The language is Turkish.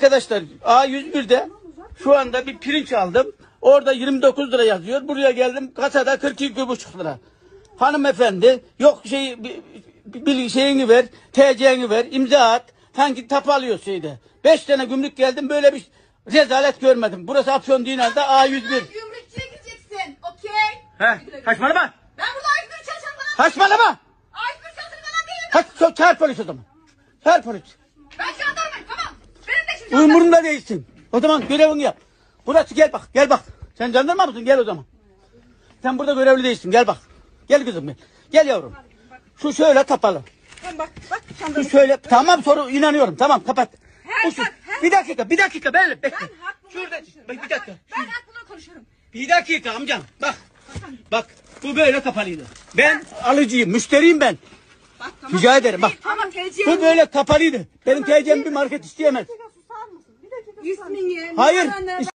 Arkadaşlar A101'de şu anda bir pirinç aldım. Orada 29 lira yazıyor. Buraya geldim kasada 42,5 lira. Hanımefendi yok bir şeyini ver, TC'ni ver, imza at. Sanki tap alıyor şeyde. 5 tane gümrük geldim, böyle bir rezalet görmedim. Burası Afyon Dinar'da A101. Gümrükçüye gideceksin. Okey. He, saçmalama. Ben burada A101 çalışan falan. Saçmalama. A101 çalışan falan değilim. Hadi çağır polis o zaman. Çağır polis. Ben jandarmayım, tamam. Benim de şimdi jandarma. Umurumda değilsin. O zaman görevini yap. Burası gel bak, gel bak. Sen jandarma mısın? Gel o zaman. Sen burada görevli değilsin. Gel bak. Gel kızım gel. Gel yavrum. Şu şöyle kapalı. Bak Şu şöyle. Tamam, soru inanıyorum. Tamam, kapat. Bak. Bir dakika. Bekle. Ben hakkımla Şurada. konuşurum. Bir dakika. Ben hakkımla konuşurum. Bir dakika amcam. Bak. Bu böyle kapalıydı. Ben alıcıyım. Müşteriyim ben. Bak tamam. Rica ederim bak. Tamam TC. Bu böyle kapalıydı. Benim TC'm bir market isteyemez. İsmin ye. Hayır. numaranı,